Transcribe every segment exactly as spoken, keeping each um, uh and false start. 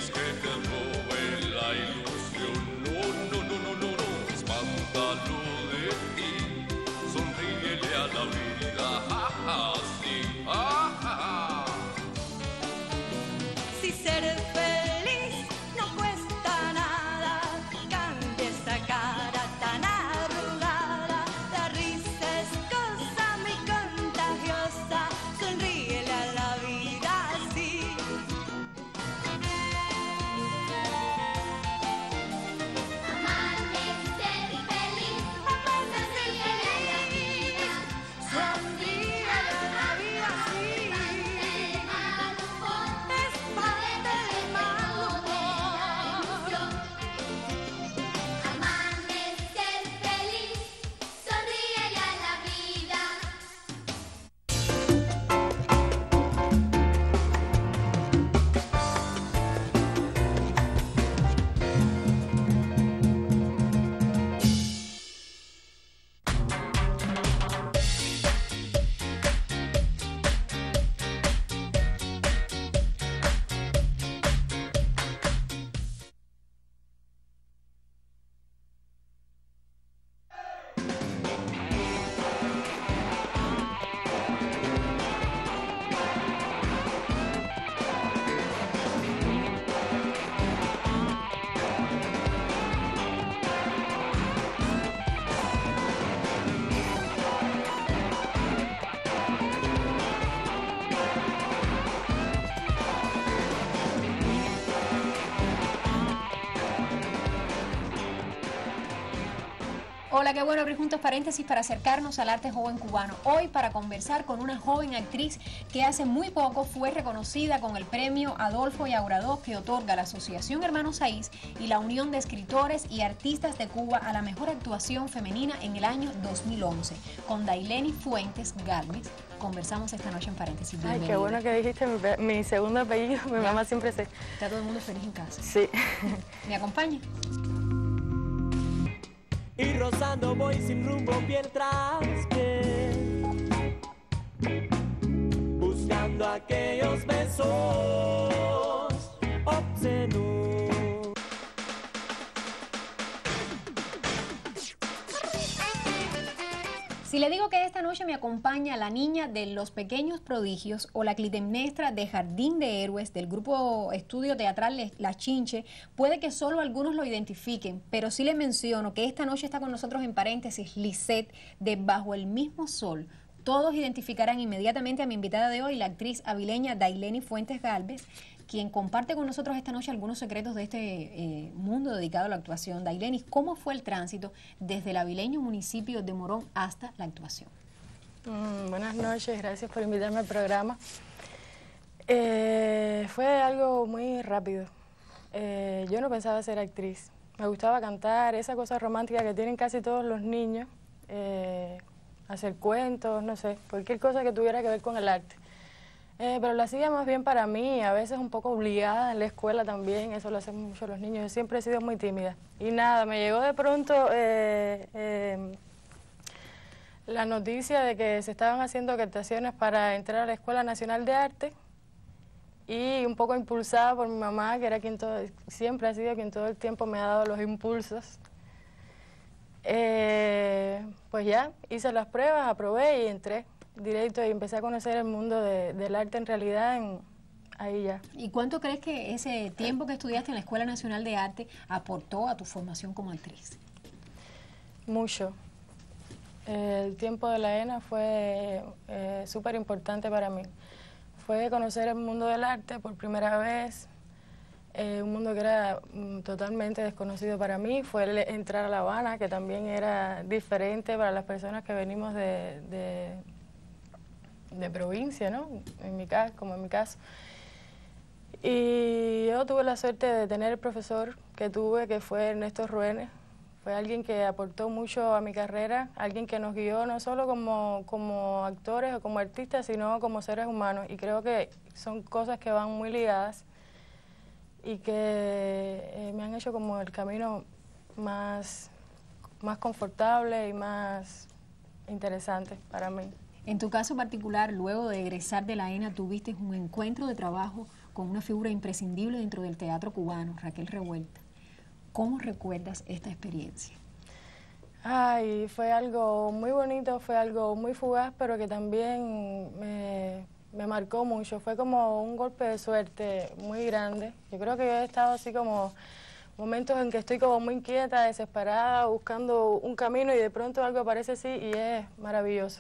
dejes que te robe la ilusión. No, no, no, no, no, no, espántalo de ti. Sonríele a la vida, ja, ja, sí, ja, ja, ja. Si ser feliz no cuesta nada, cambia esa cara tan arrugada. La risa es cosa muy contagiosa, sonríele a la vida así. Amar es ser feliz, Amar es ser sonríele a la vida, sonríele a la vida así. el mal humor, Es parte del mal humor. amar es ser feliz, sonríele a la vida. Hola, qué bueno abrir juntos paréntesis para acercarnos al arte joven cubano. Hoy para conversar con una joven actriz que hace muy poco fue reconocida con el premio Adolfo Llauradó que otorga la Asociación Hermanos Saiz y la Unión de Escritores y Artistas de Cuba a la mejor actuación femenina en el año dos mil once. Con Daileni Fuentes Galvez conversamos esta noche en paréntesis. Ay, Bienvenida. qué bueno que dijiste mi, pe- mi segundo apellido, mi mamá siempre se... Está todo el mundo feliz en casa. Sí. ¿Me acompaña? Y rozando voy sin rumbo piel tras piel, buscando aquellos besos obscenos. Si le digo que esta noche me acompaña la niña de Los Pequeños Prodigios o la Clitemnestra de Jardín de Héroes del grupo estudio teatral La Chinche, puede que solo algunos lo identifiquen, pero sí le menciono que esta noche está con nosotros en paréntesis Lisette de Bajo el Mismo Sol. Todos identificarán inmediatamente a mi invitada de hoy, la actriz avileña Daileni Fuentes Galvez, quien comparte con nosotros esta noche algunos secretos de este eh, mundo dedicado a la actuación. Daileni, ¿cómo fue el tránsito desde el avileño municipio de Morón hasta la actuación? Mm, buenas noches, gracias por invitarme al programa. Eh, fue algo muy rápido. Eh, yo no pensaba ser actriz. Me gustaba cantar, esa cosa romántica que tienen casi todos los niños, eh, hacer cuentos, no sé, cualquier cosa que tuviera que ver con el arte. Eh, pero lo hacía más bien para mí, a veces un poco obligada en la escuela también, eso lo hacen mucho los niños. Yo siempre he sido muy tímida. Y nada, me llegó de pronto eh, eh, la noticia de que se estaban haciendo captaciones para entrar a la Escuela Nacional de Arte, y un poco impulsada por mi mamá, que era quien todo, siempre ha sido quien todo el tiempo me ha dado los impulsos. Eh, pues ya, hice las pruebas, aprobé y entré directo y empecé a conocer el mundo de, del arte en realidad en, ahí ya. ¿Y cuánto crees que ese tiempo que estudiaste en la Escuela Nacional de Arte aportó a tu formación como actriz? Mucho. Eh, el tiempo de la E N A fue eh, súper importante para mí. Fue conocer el mundo del arte por primera vez, eh, un mundo que era mm, totalmente desconocido para mí. Fue el entrar a La Habana, que también era diferente para las personas que venimos de, de, de provincia, ¿no? En mi caso, como en mi caso. Y yo tuve la suerte de tener el profesor que tuve, que fue Ernesto Ruénes. Fue alguien que aportó mucho a mi carrera, alguien que nos guió no solo como, como actores o como artistas, sino como seres humanos. Y creo que son cosas que van muy ligadas y que eh, me han hecho como el camino más, más confortable y más interesante para mí. En tu caso particular, luego de egresar de la E N A, tuviste un encuentro de trabajo con una figura imprescindible dentro del teatro cubano, Raquel Revuelta. ¿Cómo recuerdas esta experiencia? Ay, fue algo muy bonito, fue algo muy fugaz, pero que también me, me marcó mucho. Fue como un golpe de suerte muy grande. Yo creo que yo he estado así como momentos en que estoy como muy inquieta, desesperada, buscando un camino y de pronto algo aparece así y es maravilloso.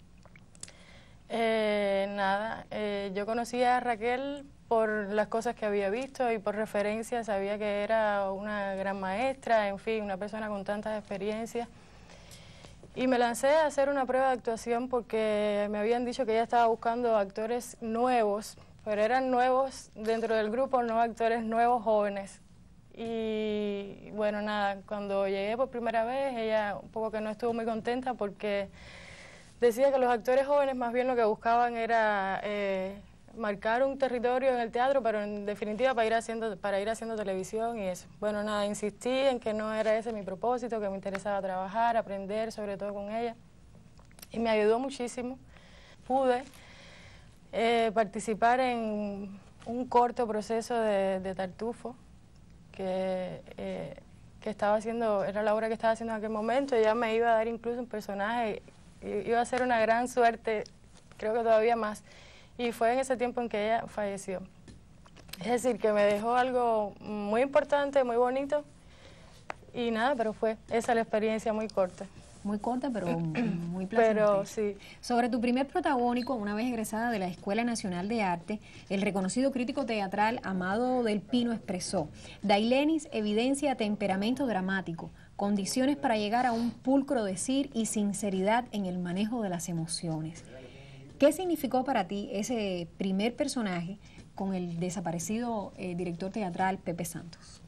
Eh, nada, eh, yo conocí a Raquel por las cosas que había visto y por referencia, sabía que era una gran maestra, en fin, una persona con tantas experiencias. Y me lancé a hacer una prueba de actuación porque me habían dicho que ella estaba buscando actores nuevos, pero eran nuevos dentro del grupo, no actores nuevos jóvenes. Y bueno, nada, cuando llegué por primera vez, ella un poco que no estuvo muy contenta porque decía que los actores jóvenes más bien lo que buscaban era eh, marcar un territorio en el teatro, pero en definitiva para ir haciendo para ir haciendo televisión y eso. Bueno, nada, insistí en que no era ese mi propósito, que me interesaba trabajar, aprender, sobre todo con ella. Y me ayudó muchísimo. Pude eh, participar en un corto proceso de, de Tartufo, que, eh, que estaba haciendo, era la obra que estaba haciendo en aquel momento. Ella me iba a dar incluso un personaje, iba a ser una gran suerte, creo que todavía más. Y fue en ese tiempo en que ella falleció. Es decir, que me dejó algo muy importante, muy bonito, y nada, pero fue esa la experiencia muy corta. Muy corta, pero muy placentera. Pero sí. Sobre tu primer protagónico, una vez egresada de la Escuela Nacional de Arte, el reconocido crítico teatral Amado del Pino expresó: Dailenis evidencia temperamento dramático, condiciones para llegar a un pulcro decir y sinceridad en el manejo de las emociones. ¿Qué significó para ti ese primer personaje con el desaparecido eh, director teatral Pepe Santos?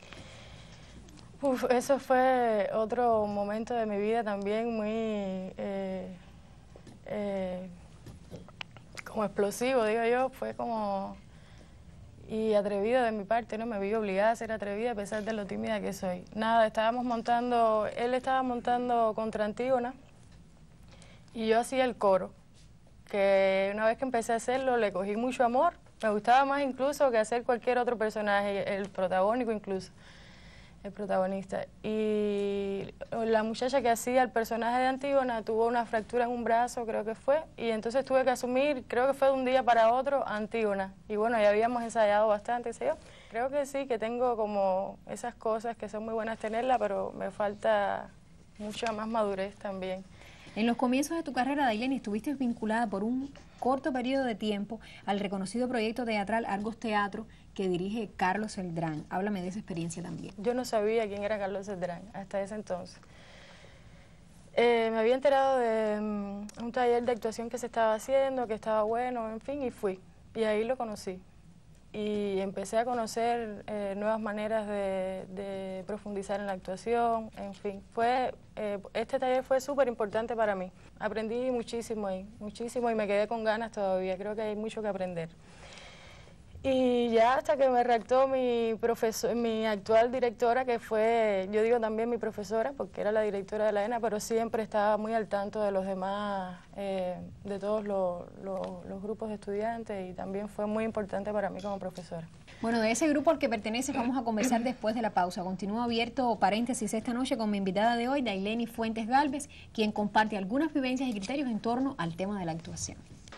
Uf, eso fue otro momento de mi vida también muy eh, eh, como explosivo, digo yo. Fue como y atrevido de mi parte, ¿no? Me vi obligada a ser atrevida a pesar de lo tímida que soy. Nada, estábamos montando, él estaba montando contra Antígona y yo hacía el coro, que una vez que empecé a hacerlo le cogí mucho amor. Me gustaba más incluso que hacer cualquier otro personaje, el protagónico incluso, el protagonista. Y la muchacha que hacía el personaje de Antígona tuvo una fractura en un brazo, creo que fue, y entonces tuve que asumir, creo que fue de un día para otro, Antígona. Y bueno, ya habíamos ensayado bastante, ¿sí yo? Creo que sí, que tengo como esas cosas que son muy buenas tenerlas, pero me falta mucha más madurez también. En los comienzos de tu carrera, Daileni, estuviste vinculada por un corto periodo de tiempo al reconocido proyecto teatral Argos Teatro que dirige Carlos Celdrán. Háblame de esa experiencia también. Yo no sabía quién era Carlos Celdrán hasta ese entonces. Eh, me había enterado de um, un taller de actuación que se estaba haciendo, que estaba bueno, en fin, y fui. Y ahí lo conocí. Y empecé a conocer eh, nuevas maneras de, de profundizar en la actuación, en fin. Fue, eh, este taller fue súper importante para mí. Aprendí muchísimo ahí, muchísimo, y me quedé con ganas todavía. Creo que hay mucho que aprender. Y ya hasta que me redactó mi, profesor, mi actual directora, que fue, yo digo también mi profesora, porque era la directora de la ENA, pero siempre estaba muy al tanto de los demás, eh, de todos los, los, los grupos de estudiantes, y también fue muy importante para mí como profesora. Bueno, de ese grupo al que pertenece vamos a conversar después de la pausa. Continúo abierto paréntesis esta noche con mi invitada de hoy, Daileni Fuentes Gálvez, quien comparte algunas vivencias y criterios en torno al tema de la actuación.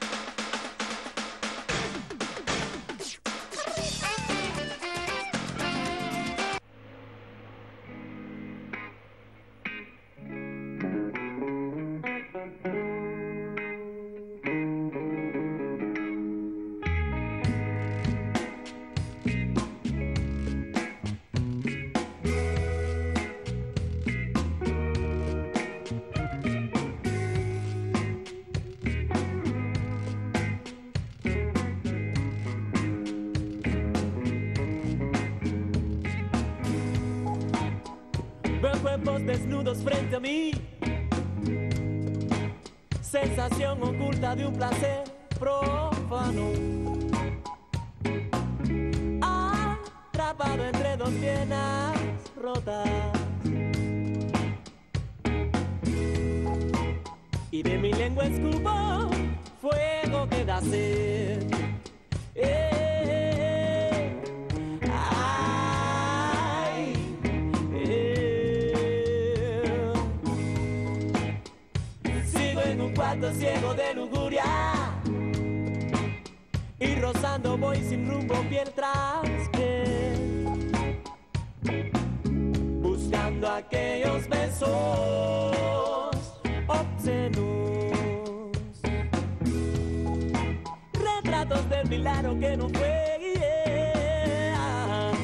Veo cuerpos desnudos frente a mí, sensación oculta de un placer profano, atrapado entre dos piernas rotas, y de mi lengua escupo fuego que da sed. Eh, retrato ciego de lujuria. Y rozando voy sin rumbo piel tras piel, buscando aquellos besos obscenos, retratos del milagro que no fue, yeah.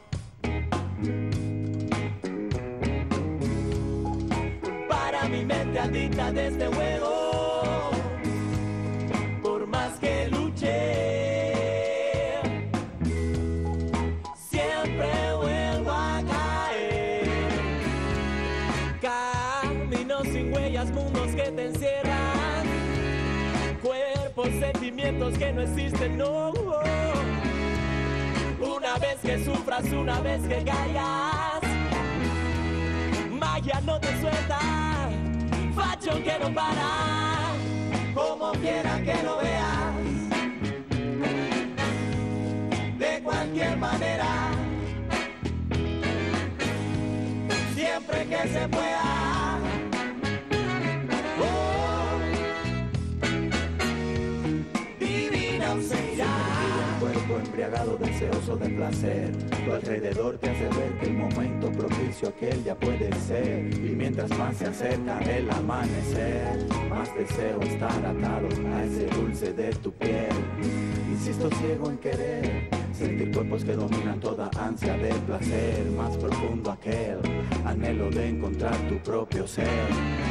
Para mi mente adicta de este juego, por más que luché, mundos que te encierran, cuerpos, sentimientos que no existen, no. Una vez que sufras, una vez que caigas, magia no te suelta, facho que no para, como quiera que lo veas, de cualquier manera, siempre que se pueda. Cuerpo embriagado, deseoso de placer, tu alrededor te hace ver que el momento propicio aquel ya puede ser. Y mientras más se acerca el amanecer, más deseo estar atado a ese dulce de tu piel. Insisto ciego en querer sentir cuerpos que dominan toda ansia de placer, más profundo aquel anhelo de encontrar tu propio ser.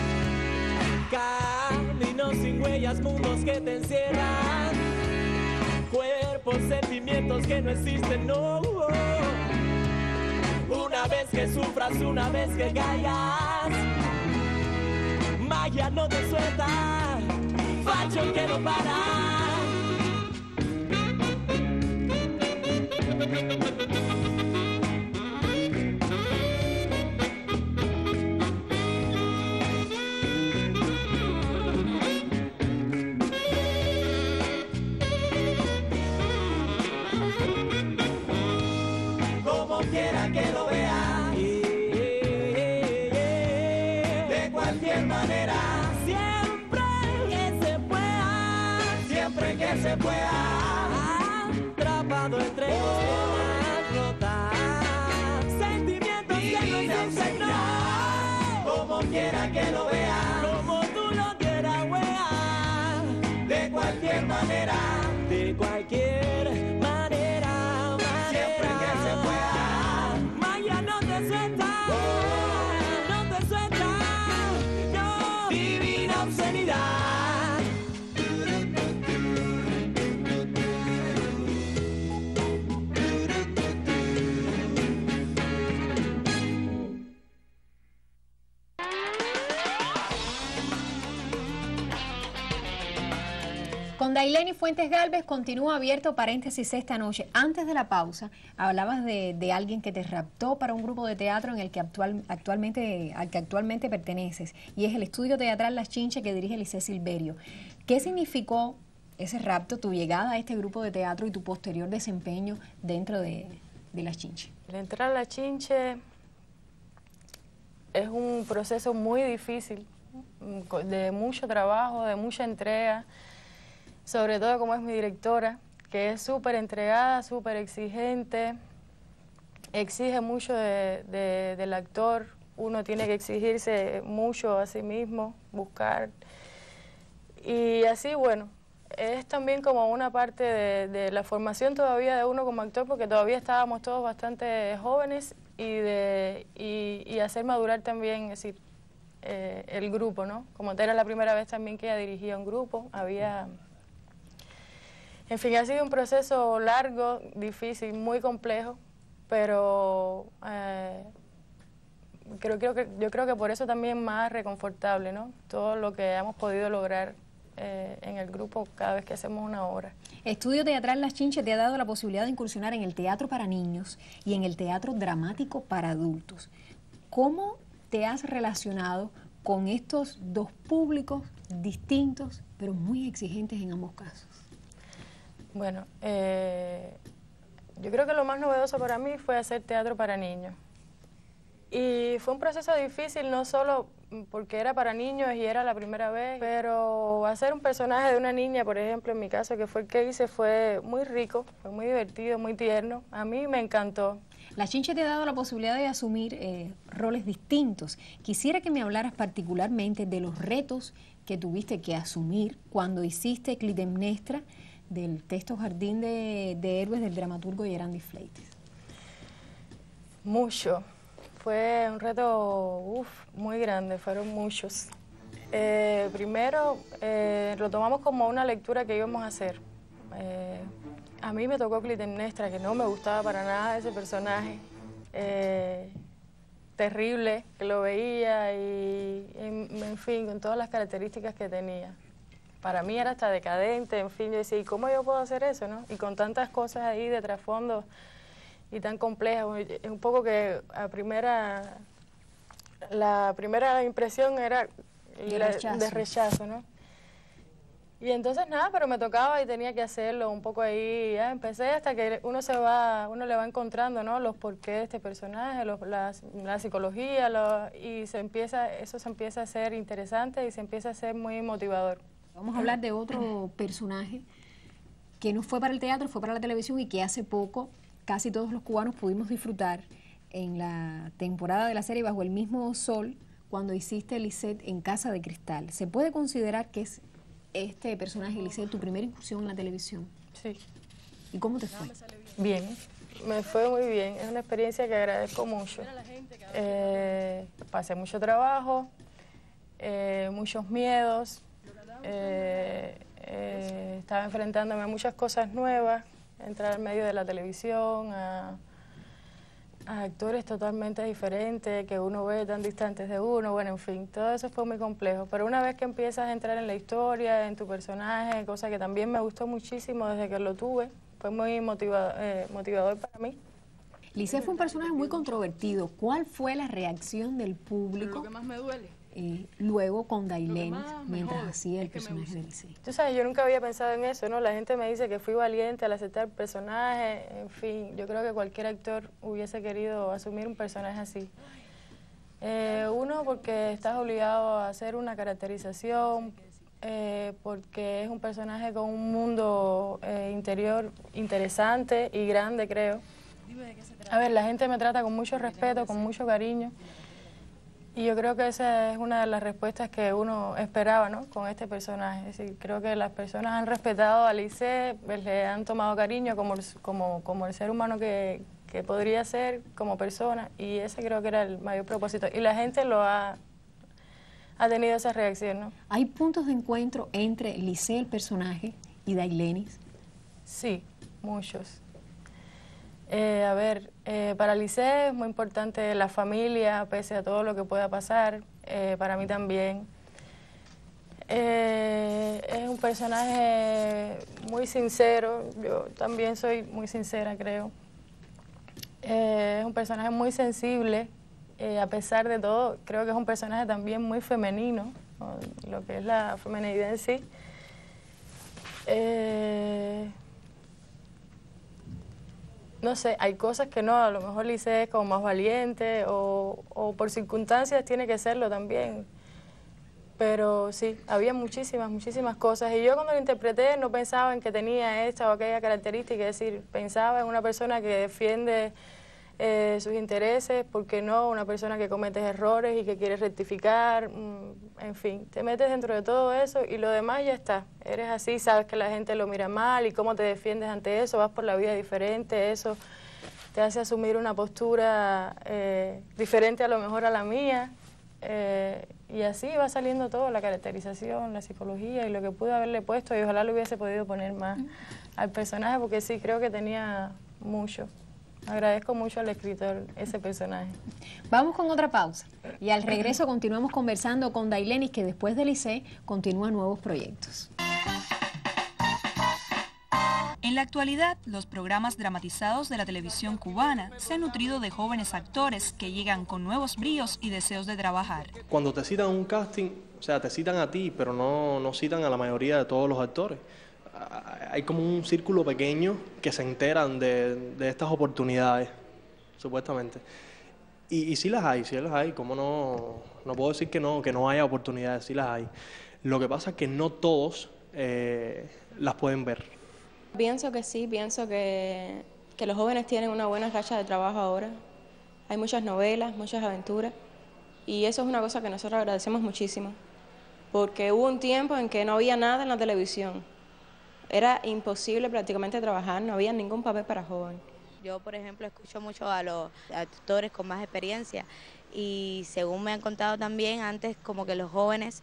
Caminos sin huellas, mundos que te encierran, cuerpos, sentimientos que no existen, no. Una vez que sufras, una vez que caigas, magia no te suelta, facho que no para. Quiera que lo vea, de cualquier manera, siempre que se pueda, siempre que se pueda, atrapado entre dos rotas, sentimientos que no se no, como quiera que lo vea, como tú lo quieras, wea, de cualquier manera, de cualquier manera, siempre que se pueda. No te suelta, no, divina obscenidad. Con Daileni Fuentes Galvez continúa abierto paréntesis esta noche. Antes de la pausa, hablabas de, de alguien que te raptó para un grupo de teatro en el que actual, actualmente, al que actualmente perteneces, y es el Estudio Teatral Las Chinches que dirige Licé Silverio. ¿Qué significó ese rapto, tu llegada a este grupo de teatro y tu posterior desempeño dentro de, de Las Chinches? El entrar a Las Chinches es un proceso muy difícil, de mucho trabajo, de mucha entrega. Sobre todo como es mi directora, que es súper entregada, súper exigente, exige mucho de, de, del actor, uno tiene que exigirse mucho a sí mismo, buscar. Y así, bueno, es también como una parte de, de la formación todavía de uno como actor, porque todavía estábamos todos bastante jóvenes, y, de, y, y hacer madurar también, es decir, eh, el grupo, ¿no? Como era la primera vez también que ella dirigía un grupo, había... En fin, ha sido un proceso largo, difícil, muy complejo, pero eh, creo, creo que, yo creo que por eso también más reconfortable, ¿no? Todo lo que hemos podido lograr eh, en el grupo cada vez que hacemos una obra. Estudio Teatral Las Chinches te ha dado la posibilidad de incursionar en el teatro para niños y en el teatro dramático para adultos. ¿Cómo te has relacionado con estos dos públicos distintos, pero muy exigentes en ambos casos? Bueno, eh, yo creo que lo más novedoso para mí fue hacer teatro para niños. Y fue un proceso difícil, no solo porque era para niños y era la primera vez, pero hacer un personaje de una niña, por ejemplo, en mi caso, que fue el que hice, fue muy rico, fue muy divertido, muy tierno. A mí me encantó. La Chinche te ha dado la posibilidad de asumir eh, roles distintos. Quisiera que me hablaras particularmente de los retos que tuviste que asumir cuando hiciste Clitemnestra del texto Jardín de, de Héroes del dramaturgo Gerandi Fleites. Mucho. Fue un reto uf, muy grande, fueron muchos. Eh, primero, eh, lo tomamos como una lectura que íbamos a hacer. Eh, a mí me tocó Clitemnestra, que no me gustaba para nada ese personaje. Eh, terrible, que lo veía y, en, en fin, con todas las características que tenía. Para mí era hasta decadente, en fin, yo decía, ¿y cómo yo puedo hacer eso, no? Y con tantas cosas ahí de trasfondo y tan complejas, es un poco que a primera, la primera impresión era de la, rechazo. de rechazo, ¿no? Y entonces nada, pero me tocaba y tenía que hacerlo un poco ahí, ya empecé hasta que uno se va, uno le va encontrando, ¿no? Los porqués de este personaje, los, la, la psicología, lo, y se empieza, eso se empieza a ser interesante y se empieza a ser muy motivador. Vamos a hablar de otro personaje que no fue para el teatro, fue para la televisión y que hace poco casi todos los cubanos pudimos disfrutar en la temporada de la serie Bajo el mismo sol, cuando hiciste Lisette en Casa de Cristal. ¿Se puede considerar que es este personaje, Lisette, tu primera incursión en la televisión? Sí. ¿Y cómo te fue? Bien, me fue muy bien. Es una experiencia que agradezco mucho. Eh, pasé mucho trabajo, eh, muchos miedos, eh, eh, estaba enfrentándome a muchas cosas nuevas, entrar al medio de la televisión, a, a actores totalmente diferentes que uno ve tan distantes de uno, bueno, en fin, todo eso fue muy complejo. Pero una vez que empiezas a entrar en la historia, en tu personaje, cosa que también me gustó muchísimo desde que lo tuve, fue muy motivador, eh, motivador para mí. Lisette fue un personaje muy controvertido. ¿Cuál fue la reacción del público? Lo que más me duele. Eh, luego con Dailenis, más me mientras jode hacía el es que me personaje gusta. de Lisette. Tú sabes, yo nunca había pensado en eso, ¿no? La gente me dice que fui valiente al aceptar el personaje, en fin, yo creo que cualquier actor hubiese querido asumir un personaje así. Eh, uno, porque estás obligado a hacer una caracterización, eh, porque es un personaje con un mundo eh, interior interesante y grande, creo. A ver, la gente me trata con mucho respeto, con mucho cariño. Y yo creo que esa es una de las respuestas que uno esperaba, ¿no? Con este personaje. Es decir, creo que las personas han respetado a Lisette, pues, le han tomado cariño como, como, como el ser humano que, que podría ser, como persona, y ese creo que era el mayor propósito. Y la gente lo ha, ha tenido esa reacción, ¿no? ¿Hay puntos de encuentro entre Lisette, el personaje, y Dailenis? Sí, muchos. Eh, a ver, eh, para Lisette es muy importante la familia, pese a todo lo que pueda pasar, eh, para mí también. Eh, es un personaje muy sincero, yo también soy muy sincera, creo. Eh, es un personaje muy sensible, eh, a pesar de todo, creo que es un personaje también muy femenino, ¿no? Lo que es la feminidad en sí. Eh, No sé, hay cosas que no, a lo mejor Lisette es como más valiente o, o por circunstancias tiene que serlo también. Pero sí, había muchísimas, muchísimas cosas. Y yo cuando lo interpreté no pensaba en que tenía esta o aquella característica, es decir, pensaba en una persona que defiende eh, sus intereses, porque no, una persona que comete errores y que quiere rectificar, mmm, en fin, te metes dentro de todo eso y lo demás ya está. Eres así, sabes que la gente lo mira mal y cómo te defiendes ante eso, vas por la vida diferente, eso te hace asumir una postura eh, diferente a lo mejor a la mía. Eh, y así va saliendo todo, la caracterización, la psicología y lo que pude haberle puesto, y ojalá lo hubiese podido poner más al personaje, porque sí, creo que tenía mucho. Agradezco mucho al escritor ese personaje. Vamos con otra pausa y al regreso continuamos conversando con Dailenis, que después de Lisette continúa nuevos proyectos. En la actualidad, los programas dramatizados de la televisión cubana se han nutrido de jóvenes actores que llegan con nuevos bríos y deseos de trabajar. Cuando te citan a un casting, o sea, te citan a ti, pero no, no citan a la mayoría de todos los actores. Hay como un círculo pequeño que se enteran de, de estas oportunidades, supuestamente. Y, y sí las hay, sí las hay, ¿cómo no? No puedo decir que no, que no haya oportunidades, sí las hay. Lo que pasa es que no todos eh, las pueden ver. Pienso que sí, pienso que, que los jóvenes tienen una buena racha de trabajo ahora. Hay muchas novelas, muchas aventuras, y eso es una cosa que nosotros agradecemos muchísimo, porque hubo un tiempo en que no había nada en la televisión. Era imposible prácticamente trabajar, no había ningún papel para jóvenes. Yo, por ejemplo, escucho mucho a los actores con más experiencia y según me han contado también antes, como que los jóvenes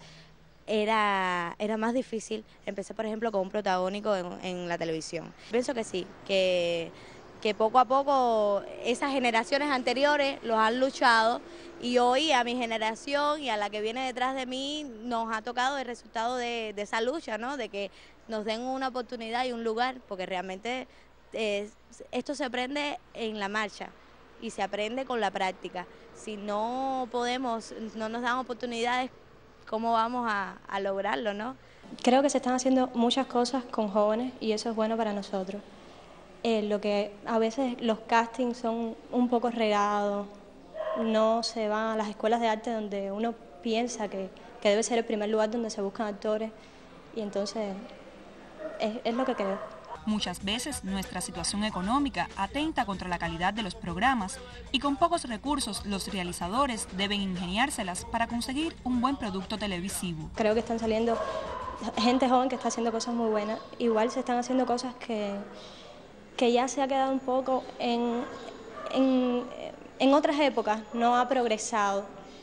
era, era más difícil empezar, por ejemplo, con un protagónico en, en la televisión. Pienso que sí, que, que poco a poco esas generaciones anteriores los han luchado y hoy a mi generación y a la que viene detrás de mí nos ha tocado el resultado de, de esa lucha, ¿no? De que nos den una oportunidad y un lugar, porque realmente Eh, esto se aprende en la marcha y se aprende con la práctica. Si no podemos, no nos dan oportunidades, ¿cómo vamos a, a lograrlo, no? Creo que se están haciendo muchas cosas con jóvenes y eso es bueno para nosotros. Eh, lo que a veces los castings son un poco regados, no se van a las escuelas de arte donde uno piensa que, que debe ser el primer lugar donde se buscan actores y entonces es, es lo que creo. Muchas veces nuestra situación económica atenta contra la calidad de los programas y con pocos recursos los realizadores deben ingeniárselas para conseguir un buen producto televisivo. Creo que están saliendo gente joven que está haciendo cosas muy buenas. Igual se están haciendo cosas que, que ya se ha quedado un poco en, en, en otras épocas, no ha progresado.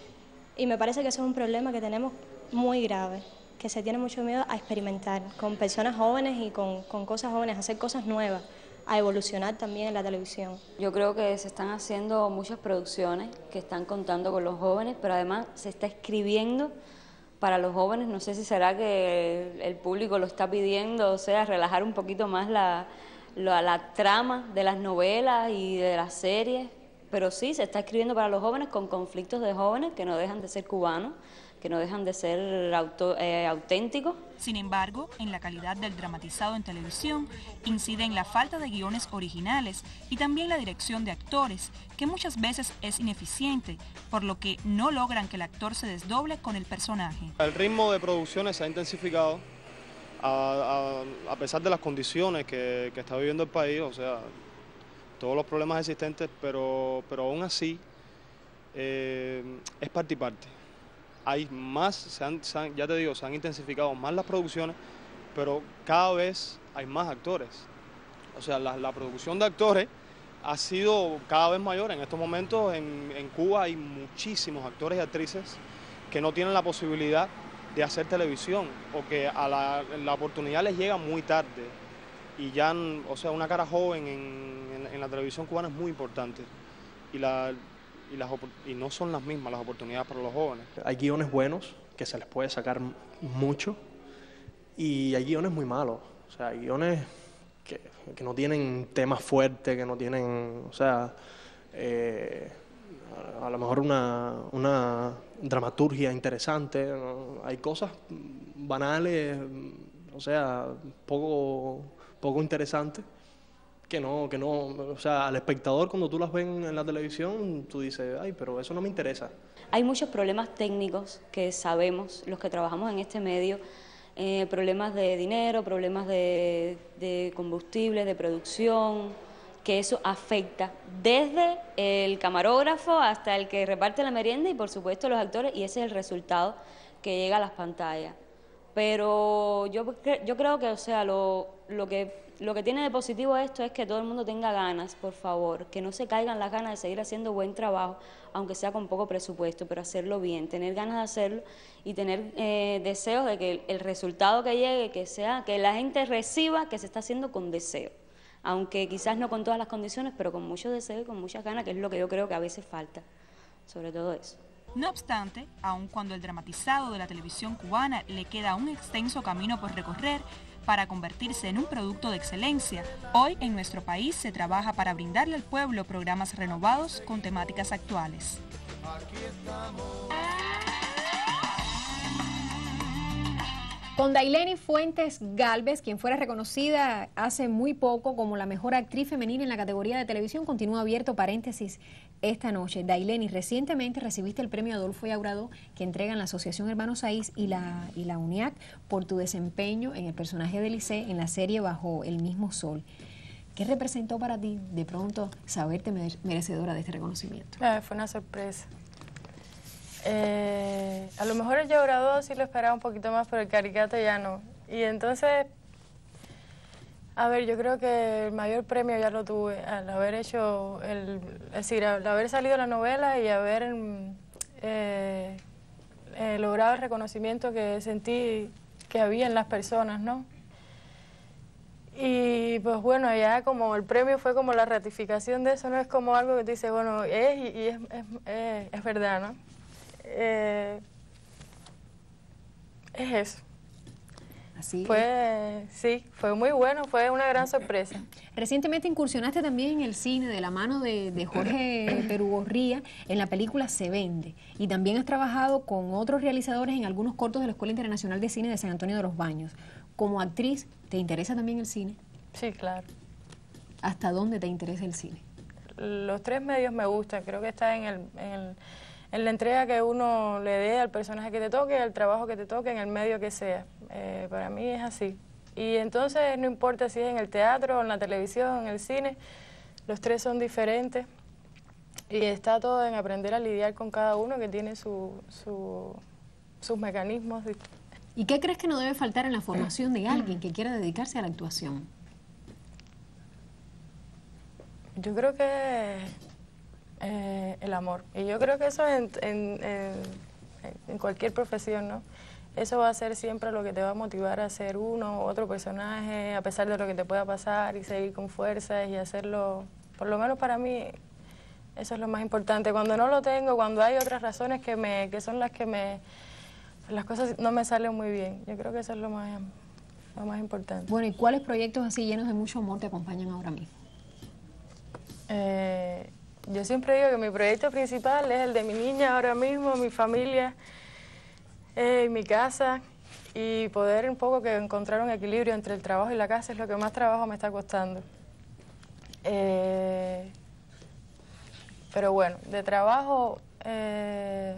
Y me parece que eso es un problema que tenemos muy grave, que se tiene mucho miedo a experimentar con personas jóvenes y con, con cosas jóvenes, a hacer cosas nuevas, a evolucionar también en la televisión. Yo creo que se están haciendo muchas producciones que están contando con los jóvenes, pero además se está escribiendo para los jóvenes. No sé si será que el público lo está pidiendo, o sea, relajar un poquito más la, la, la trama de las novelas y de las series, pero sí, se está escribiendo para los jóvenes con conflictos de jóvenes que no dejan de ser cubanos, que no dejan de ser auto, eh, auténticos. Sin embargo, en la calidad del dramatizado en televisión incide en la falta de guiones originales y también la dirección de actores, que muchas veces es ineficiente, por lo que no logran que el actor se desdoble con el personaje. El ritmo de producciones se ha intensificado a, a, a pesar de las condiciones que, que está viviendo el país, o sea, todos los problemas existentes, pero, pero aún así eh, es parte y parte. Hay más, se han, se han, ya te digo, se han intensificado más las producciones, pero cada vez hay más actores. O sea, la, la producción de actores ha sido cada vez mayor. En estos momentos en, en Cuba hay muchísimos actores y actrices que no tienen la posibilidad de hacer televisión o que a la, la oportunidad les llega muy tarde. Y ya, o sea, una cara joven en, en, en la televisión cubana es muy importante. Y la... Y, las, y no son las mismas las oportunidades para los jóvenes. Hay guiones buenos que se les puede sacar mucho y hay guiones muy malos, o sea, hay guiones que, que no tienen temas fuertes, que no tienen, o sea, eh, a, a lo mejor una, una dramaturgia interesante, ¿no? Hay cosas banales, o sea, poco, poco interesantes. Que no, que no, o sea, al espectador cuando tú las ves en la televisión, tú dices, ay, pero eso no me interesa. Hay muchos problemas técnicos que sabemos, los que trabajamos en este medio, eh, problemas de dinero, problemas de, de combustible, de producción, que eso afecta desde el camarógrafo hasta el que reparte la merienda y por supuesto los actores, y ese es el resultado que llega a las pantallas. Pero yo, yo creo que, o sea, lo, lo que... Lo que tiene de positivo esto es que todo el mundo tenga ganas, por favor, que no se caigan las ganas de seguir haciendo buen trabajo, aunque sea con poco presupuesto, pero hacerlo bien, tener ganas de hacerlo y tener eh, deseos de que el, el resultado que llegue, que sea, que la gente reciba que se está haciendo con deseo, aunque quizás no con todas las condiciones, pero con mucho deseo y con muchas ganas, que es lo que yo creo que a veces falta, sobre todo eso. No obstante, aun cuando el dramatizado de la televisión cubana le queda un extenso camino por recorrer para convertirse en un producto de excelencia, hoy en nuestro país se trabaja para brindarle al pueblo programas renovados con temáticas actuales. Con Daileni Fuentes Galvez, quien fuera reconocida hace muy poco como la mejor actriz femenina en la categoría de televisión, continúa abierto paréntesis esta noche. Daileny, recientemente recibiste el premio Adolfo Yaurado que entregan la Asociación Hermanos Saiz y la, y la UNIAC por tu desempeño en el personaje de Lisée en la serie Bajo el mismo sol. ¿Qué representó para ti de pronto saberte merecedora de este reconocimiento? Ah, fue una sorpresa. Eh, a lo mejor el Yaurado sí lo esperaba un poquito más, pero el Caricato ya no. Y entonces, a ver, yo creo que el mayor premio ya lo tuve al haber hecho, el, es decir, al haber salido la novela y haber eh, eh, logrado el reconocimiento que sentí que había en las personas, ¿no? Y pues bueno, ya como el premio fue como la ratificación de eso, no es como algo que te dice, bueno, es y, y es, es, es, es verdad, ¿no? Eh, es eso. Así fue, sí, fue muy bueno, fue una gran sorpresa. Recientemente incursionaste también en el cine de la mano de, de Jorge Perugorría en la película Se Vende, y también has trabajado con otros realizadores en algunos cortos de la Escuela Internacional de Cine de San Antonio de los Baños. Como actriz, ¿te interesa también el cine? Sí, claro. ¿Hasta dónde te interesa el cine? Los tres medios me gustan, creo que está en el... En el en la entrega que uno le dé al personaje que te toque, al trabajo que te toque, en el medio que sea. Eh, para mí es así. Y entonces no importa si es en el teatro, en la televisión, en el cine, los tres son diferentes. Y está todo en aprender a lidiar con cada uno que tiene su, su, sus mecanismos. ¿Y qué crees que no debe faltar en la formación de alguien que quiera dedicarse a la actuación? Yo creo que... Eh, el amor. Y yo creo que eso en, en, en, en cualquier profesión, ¿no? Eso va a ser siempre lo que te va a motivar a ser uno u otro personaje, a pesar de lo que te pueda pasar, y seguir con fuerzas y hacerlo, por lo menos para mí, eso es lo más importante. Cuando no lo tengo, cuando hay otras razones que, me, que son las que me... las cosas no me salen muy bien. Yo creo que eso es lo más, lo más importante. Bueno, ¿y cuáles proyectos así llenos de mucho amor te acompañan ahora mismo? Eh... Yo siempre digo que mi proyecto principal es el de mi niña ahora mismo, mi familia, eh, mi casa, y poder un poco que encontrar un equilibrio entre el trabajo y la casa es lo que más trabajo me está costando. Eh, pero bueno, de trabajo, eh,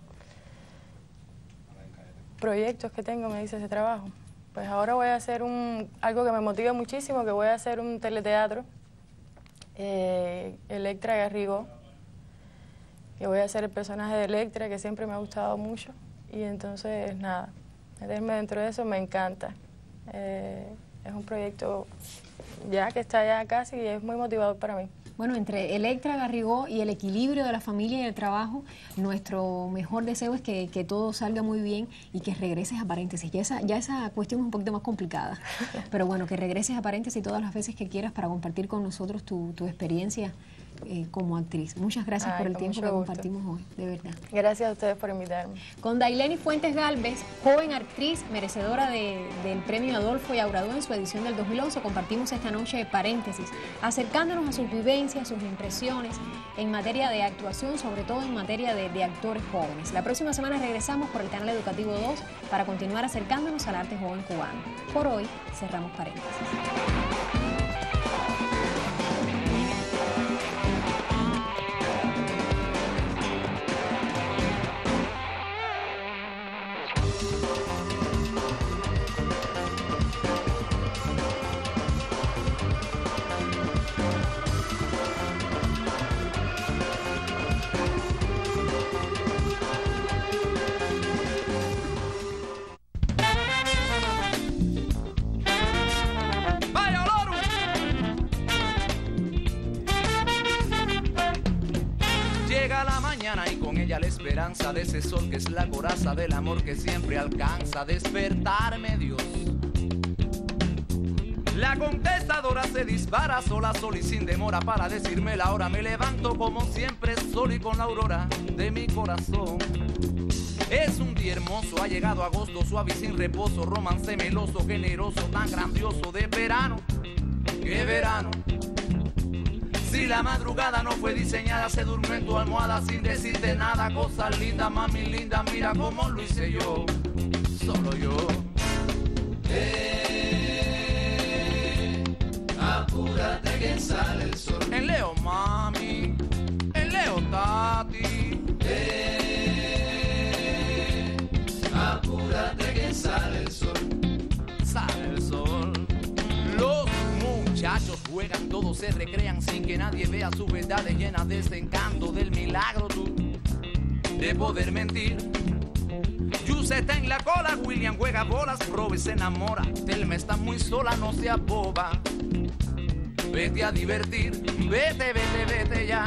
proyectos que tengo, me dice ese trabajo. Pues ahora voy a hacer un, algo que me motiva muchísimo, que voy a hacer un teleteatro. Eh, Electra Garrigó, que voy a hacer el personaje de Electra, que siempre me ha gustado mucho, y entonces nada, meterme dentro de eso me encanta. Eh, es un proyecto ya que está ya casi y es muy motivador para mí. Bueno, entre Electra Garrigó y el equilibrio de la familia y el trabajo, nuestro mejor deseo es que, que todo salga muy bien y que regreses a Paréntesis. Ya esa, ya esa cuestión es un poquito más complicada, pero bueno, que regreses a Paréntesis todas las veces que quieras para compartir con nosotros tu, tu experiencia eh, como actriz. Muchas gracias Ay, por el con tiempo que mucho gusto. compartimos hoy, de verdad. Gracias a ustedes por invitarme. Con Daileny Fuentes Gálvez, joven actriz, merecedora de, del premio Adolfo Yaurado en su edición del dos mil once, compartimos esta noche Paréntesis, acercándonos a sus vivencias, sus impresiones en materia de actuación, sobre todo en materia de, de actores jóvenes. La próxima semana regresamos por el canal Educativo dos para continuar acercándonos al arte joven cubano. Por hoy cerramos Paréntesis. Y con ella la esperanza de ese sol que es la coraza del amor que siempre alcanza a despertarme, Dios. La contestadora se dispara sola, sola y sin demora para decirme la hora. Me levanto como siempre, sol y con la aurora de mi corazón. Es un día hermoso, ha llegado agosto, suave y sin reposo, romance meloso, generoso, tan grandioso de verano. ¡Qué verano! Si la madrugada no fue diseñada, se durmió en tu almohada sin decirte nada. Cosas lindas, mami linda, mira cómo lo hice yo, solo yo. Eh, apúrate que sale el sol. En Leo, mami, en Leo toca a ti. Eh, apúrate que sale el sol. Sale el sol. Los muchachos juegan, todos se recrean sin que nadie vea sus verdades llenas de este encanto del milagro tú de poder mentir. Juice está en la cola, William juega bolas, Robbie se enamora, Telma está muy sola, no seas boba. Vete a divertir, vete, vete, vete ya.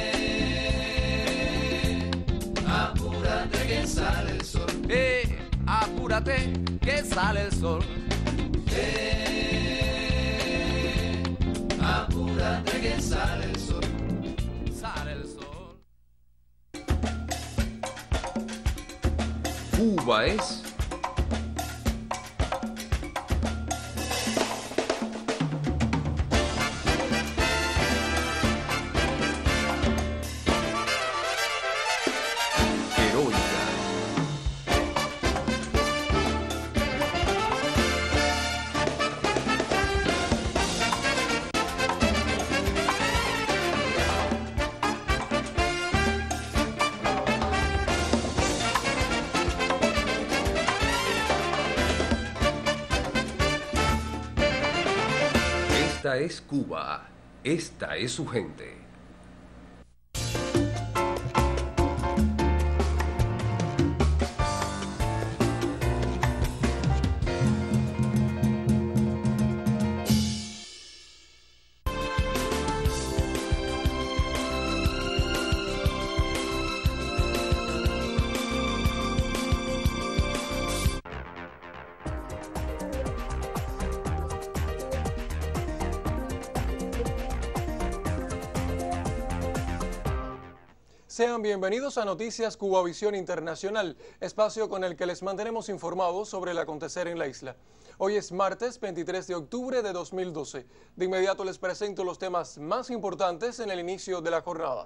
Eh, apúrate que sale el sol. Eh, apúrate que sale el sol. Eh, apúrate que sale el sol. Sale el sol. Cuba es heroica. Esta es Cuba, esta es su gente. Sean bienvenidos a Noticias Cubavisión Internacional, espacio con el que les mantenemos informados sobre el acontecer en la isla. Hoy es martes veintitrés de octubre de dos mil doce. De inmediato les presento los temas más importantes en el inicio de la jornada.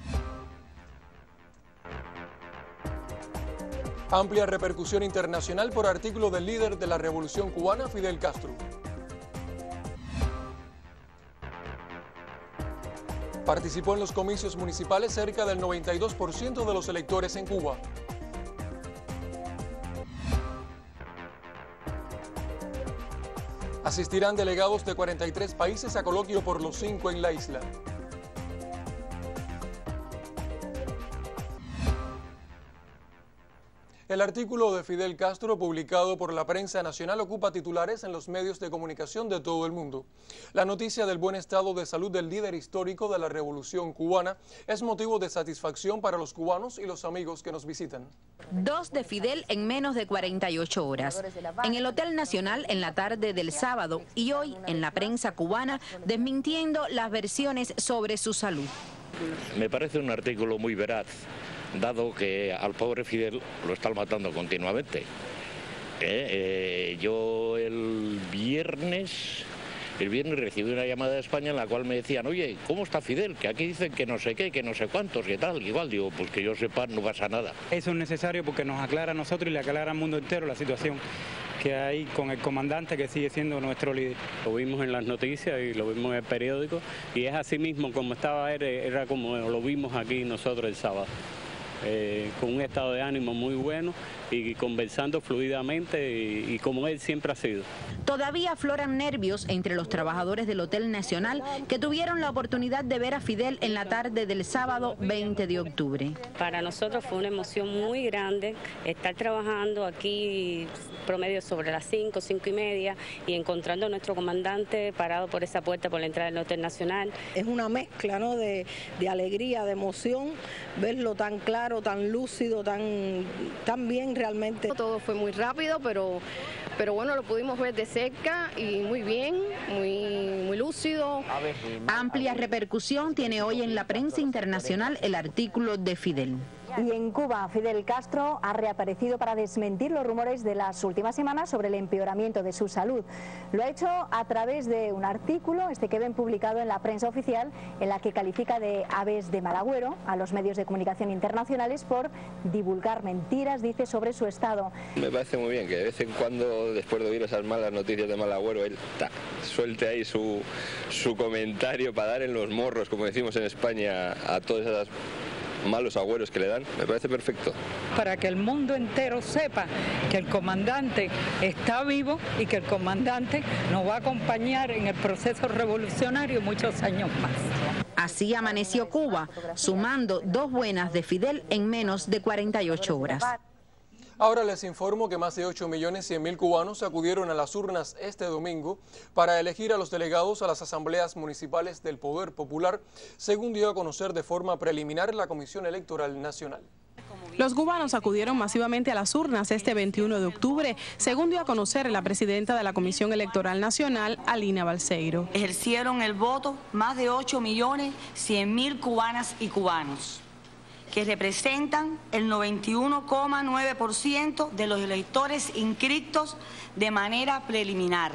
Amplia repercusión internacional por artículo del líder de la Revolución Cubana, Fidel Castro. Participó en los comicios municipales cerca del noventa y dos por ciento de los electores en Cuba. Asistirán delegados de cuarenta y tres países a coloquio por los cinco en la isla. El artículo de Fidel Castro publicado por la prensa nacional ocupa titulares en los medios de comunicación de todo el mundo. La noticia del buen estado de salud del líder histórico de la Revolución Cubana es motivo de satisfacción para los cubanos y los amigos que nos visitan. Dos de Fidel en menos de cuarenta y ocho horas. En el Hotel Nacional en la tarde del sábado y hoy en la prensa cubana desmintiendo las versiones sobre su salud. Me parece un artículo muy veraz, dado que al pobre Fidel lo están matando continuamente. Eh, eh, yo el viernes, el viernes recibí una llamada de España en la cual me decían, oye, ¿cómo está Fidel? Que aquí dicen que no sé qué, que no sé cuántos, que tal. Igual digo, pues que yo sepa, no pasa nada. Eso es necesario porque nos aclara a nosotros y le aclara al mundo entero la situación que hay con el comandante que sigue siendo nuestro líder. Lo vimos en las noticias y lo vimos en el periódico y es así mismo como estaba, era, era como lo vimos aquí nosotros el sábado. Eh, con un estado de ánimo muy bueno y conversando fluidamente y, y como él siempre ha sido. Todavía afloran nervios entre los trabajadores del Hotel Nacional que tuvieron la oportunidad de ver a Fidel en la tarde del sábado veinte de octubre. Para nosotros fue una emoción muy grande estar trabajando aquí promedio sobre las cinco, cinco y media y encontrando a nuestro comandante parado por esa puerta por la entrada del Hotel Nacional. Es una mezcla, ¿no?, de, de alegría, de emoción, verlo tan claro, tan lúcido, tan, tan bien realmente. Todo fue muy rápido, pero, pero bueno, lo pudimos ver de cerca y muy bien, muy, muy lúcido. Amplia repercusión tiene hoy en la prensa internacional el artículo de Fidel. Y en Cuba, Fidel Castro ha reaparecido para desmentir los rumores de las últimas semanas sobre el empeoramiento de su salud. Lo ha hecho a través de un artículo, este que ven publicado en la prensa oficial, en la que califica de aves de mal agüero a los medios de comunicación internacionales por divulgar mentiras, dice, sobre su estado. Me parece muy bien que de vez en cuando, después de oír esas malas noticias de mal agüero, él ta, suelte ahí su, su comentario para dar en los morros, como decimos en España, a todas esas malos agüeros que le dan, me parece perfecto. Para que el mundo entero sepa que el comandante está vivo y que el comandante nos va a acompañar en el proceso revolucionario muchos años más. Así amaneció Cuba, sumando dos buenas de Fidel en menos de cuarenta y ocho horas. Ahora les informo que más de ocho millones cien mil cubanos acudieron a las urnas este domingo para elegir a los delegados a las asambleas municipales del Poder Popular, según dio a conocer de forma preliminar la Comisión Electoral Nacional. Los cubanos acudieron masivamente a las urnas este veintiuno de octubre, según dio a conocer la presidenta de la Comisión Electoral Nacional, Alina Balseiro. Ejercieron el voto más de ocho millones cien mil cubanas y cubanos, que representan el noventa y uno coma nueve por ciento de los electores inscritos de manera preliminar.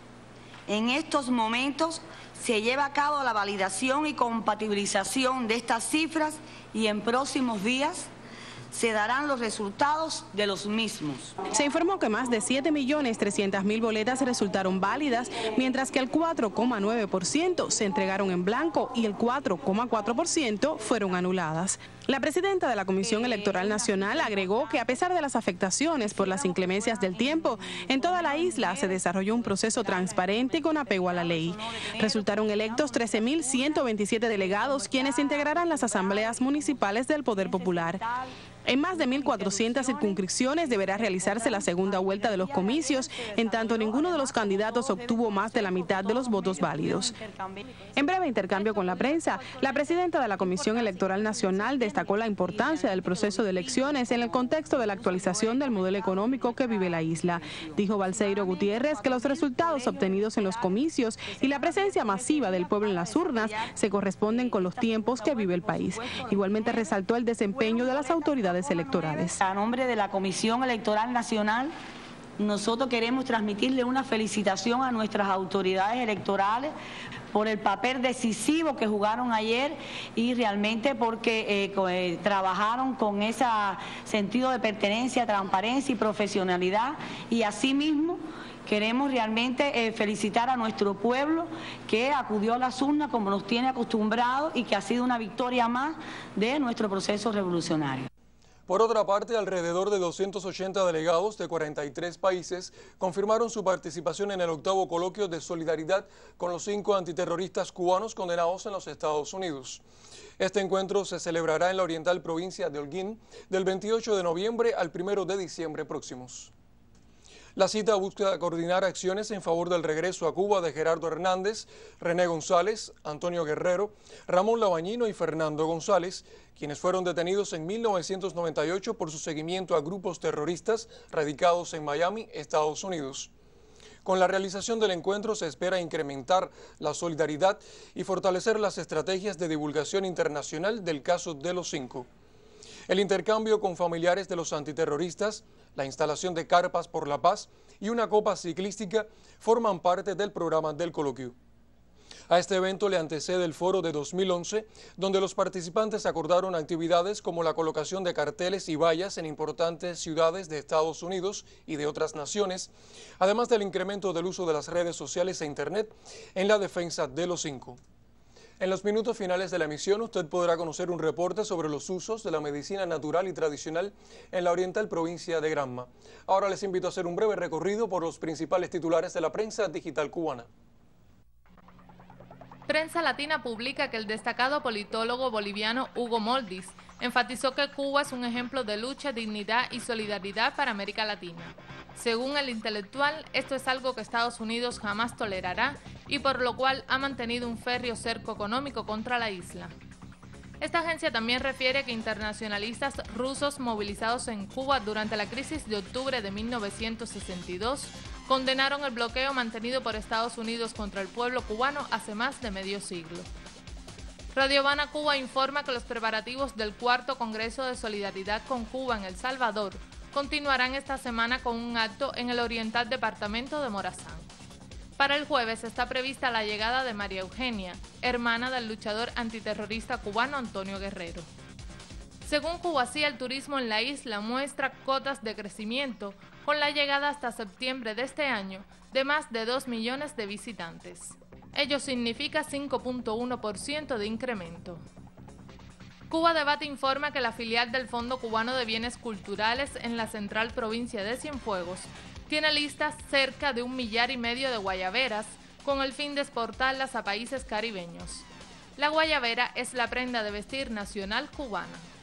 En estos momentos se lleva a cabo la validación y compatibilización de estas cifras y en próximos días se darán los resultados de los mismos. Se informó que más de siete millones trescientas mil boletas resultaron válidas, mientras que el cuatro coma nueve por ciento se entregaron en blanco y el cuatro coma cuatro por ciento fueron anuladas. La presidenta de la Comisión Electoral Nacional agregó que a pesar de las afectaciones por las inclemencias del tiempo, en toda la isla se desarrolló un proceso transparente y con apego a la ley. Resultaron electos trece mil ciento veintisiete delegados, quienes integrarán las asambleas municipales del Poder Popular. En más de mil cuatrocientas circunscripciones deberá realizarse la segunda vuelta de los comicios, en tanto ninguno de los candidatos obtuvo más de la mitad de los votos válidos. En breve intercambio con la prensa, la presidenta de la Comisión Electoral Nacional destacó la importancia del proceso de elecciones en el contexto de la actualización del modelo económico que vive la isla. Dijo Balseiro Gutiérrez que los resultados obtenidos en los comicios y la presencia masiva del pueblo en las urnas se corresponden con los tiempos que vive el país. Igualmente resaltó el desempeño de las autoridades electorales. A nombre de la Comisión Electoral Nacional, nosotros queremos transmitirle una felicitación a nuestras autoridades electorales por el papel decisivo que jugaron ayer y realmente porque eh, eh, trabajaron con ese sentido de pertenencia, transparencia y profesionalidad, y asimismo queremos realmente eh, felicitar a nuestro pueblo que acudió a las urnas como nos tiene acostumbrados y que ha sido una victoria más de nuestro proceso revolucionario. Por otra parte, alrededor de doscientos ochenta delegados de cuarenta y tres países confirmaron su participación en el octavo coloquio de solidaridad con los cinco antiterroristas cubanos condenados en los Estados Unidos. Este encuentro se celebrará en la oriental provincia de Holguín del veintiocho de noviembre al primero de diciembre próximos. La cita busca coordinar acciones en favor del regreso a Cuba de Gerardo Hernández, René González, Antonio Guerrero, Ramón Labañino y Fernando González, quienes fueron detenidos en mil novecientos noventa y ocho por su seguimiento a grupos terroristas radicados en Miami, Estados Unidos. Con la realización del encuentro se espera incrementar la solidaridad y fortalecer las estrategias de divulgación internacional del caso de los cinco. El intercambio con familiares de los antiterroristas, la instalación de carpas por la paz y una copa ciclística forman parte del programa del coloquio. A este evento le antecede el foro de dos mil once, donde los participantes acordaron actividades como la colocación de carteles y vallas en importantes ciudades de Estados Unidos y de otras naciones, además del incremento del uso de las redes sociales e Internet en la defensa de los cinco. En los minutos finales de la emisión usted podrá conocer un reporte sobre los usos de la medicina natural y tradicional en la oriental provincia de Granma. Ahora les invito a hacer un breve recorrido por los principales titulares de la prensa digital cubana. Prensa Latina publica que el destacado politólogo boliviano Hugo Moldis enfatizó que Cuba es un ejemplo de lucha, dignidad y solidaridad para América Latina. Según el intelectual, esto es algo que Estados Unidos jamás tolerará y por lo cual ha mantenido un férreo cerco económico contra la isla. Esta agencia también refiere que internacionalistas rusos movilizados en Cuba durante la crisis de octubre de mil novecientos sesenta y dos condenaron el bloqueo mantenido por Estados Unidos contra el pueblo cubano hace más de medio siglo. Radio Habana Cuba informa que los preparativos del cuarto Congreso de Solidaridad con Cuba en El Salvador continuarán esta semana con un acto en el oriental departamento de Morazán. Para el jueves está prevista la llegada de María Eugenia, hermana del luchador antiterrorista cubano Antonio Guerrero. Según Cubasía, el turismo en la isla muestra cotas de crecimiento, con la llegada hasta septiembre de este año de más de dos millones de visitantes. Ello significa cinco punto uno por ciento de incremento. Cuba Debate informa que la filial del Fondo Cubano de Bienes Culturales en la central provincia de Cienfuegos tiene listas cerca de un millar y medio de guayaberas con el fin de exportarlas a países caribeños. La guayabera es la prenda de vestir nacional cubana.